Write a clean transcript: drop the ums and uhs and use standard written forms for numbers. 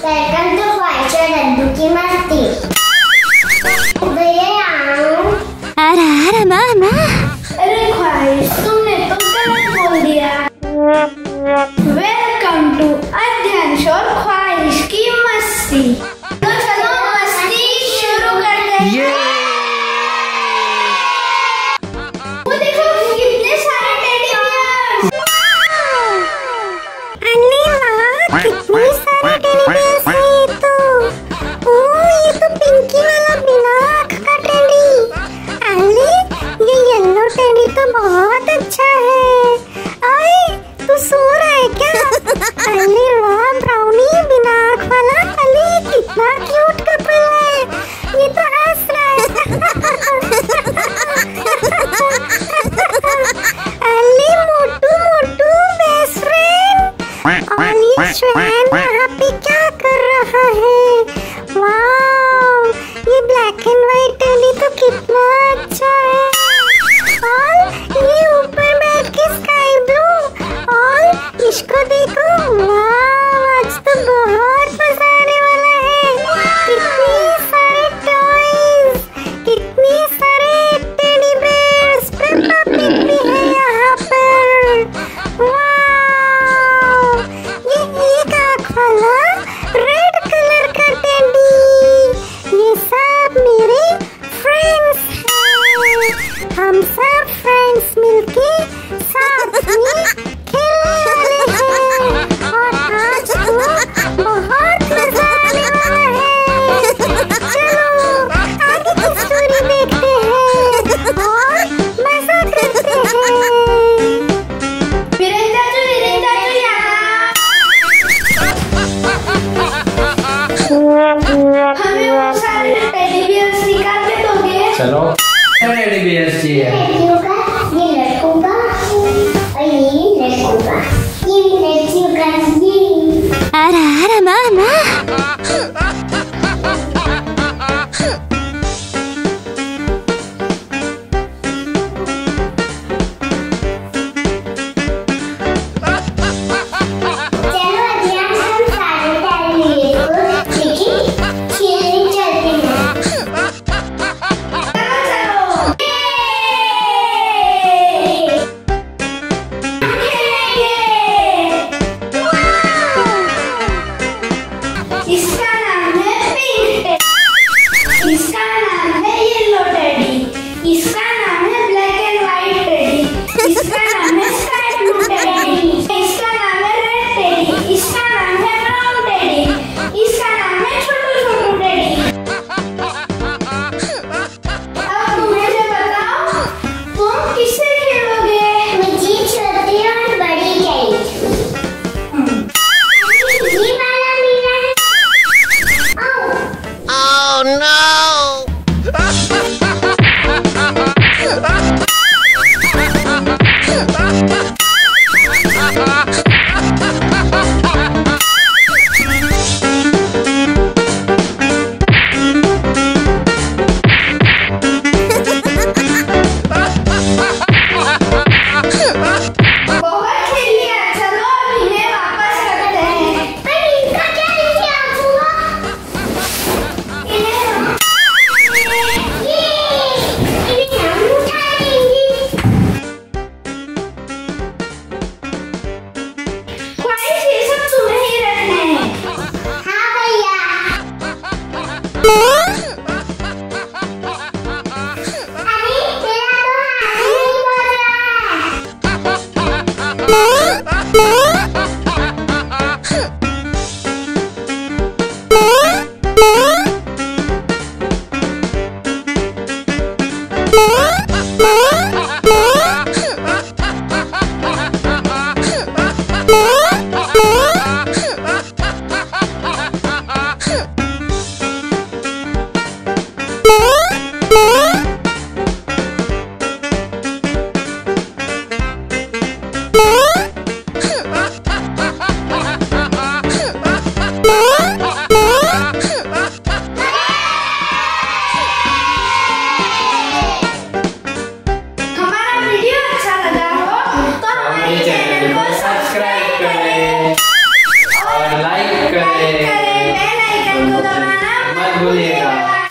Welcome to ख्वाहिश और लड्डू की मस्ती। भैया अरे मामा, अरे ख्वाहिश तुमने तो गलत बोल दिया। वेलकम टू अध्यंश और ख्वाहिश की मस्ती। तो चलो मस्ती शुरू करते हैं। वो देखो कितने सारे टेडी बियर्स। कितने सारे टेडी बियर्स हैं ये तो। ओह, ये तो पिंकी वाला बिना आँख का टेडी। अरे ये येलो टेडी तो बहुत अच्छा है। आए, तू सो रहा है क्या? अरे वाह, ब्राउनी बिना आँख वाला। अरे कितना क्यूट कपल है। ये तो हंस रहा है। अरे मोटू मोटू बेस्ट फ्रेंड। और ये श्वेन वहाँ पे क्या कर रहा है? वाव, ये ब्लैक एंड व्हाइट टेडी तो कितना अच्छा है। और ये ऊपर बैठ के स्काई ब्लू। और इसको देखो, वाव, आज तो बहुत मजा आने वाला है। कितने सारे टॉयज, कितने सारे टेडी बेयर्स, पेप्पा पिग भी है यहाँ पर। वाव, ये एक आँख वाला रेड कलर का टेडी। ये सब मेरे फ्रेंड्स हैं। हम सब फ्रेंड्स मिलके साथ में खेलने वाले हैं। और आज तो बहुत मजा आने वाला है। चलो आगे की स्टोरी देखते हैं और मजा करते हैं। वीरेंद्र तो यहाँ। हमें वो सारे टेडी बियर्स निकाल के दोगे? चलो टेडी बियर्स चाहिए। लड़कियों का, ये लड़कों का, और ये लड़कों का, ये लड़कियों का, ये। अरे मामा, चलो अभियान हम सारे टेडी बियर्स को लेके खेलने चलते हैं। चलो चलो। बार बोलिएगा।